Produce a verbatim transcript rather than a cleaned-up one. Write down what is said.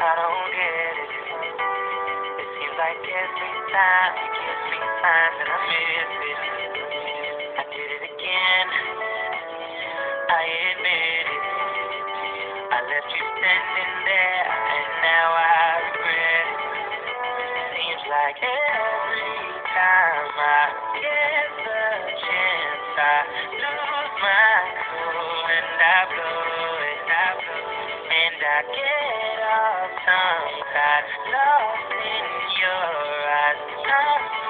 I don't get it. It seems like every time you give me signs that I miss it. I did it again, I admit it. I left you standing there, and now I regret it. Seems like every time I get the chance, I lose my cool and I blow it, I blow it. And I get all tongue-tied, lost in your eyes.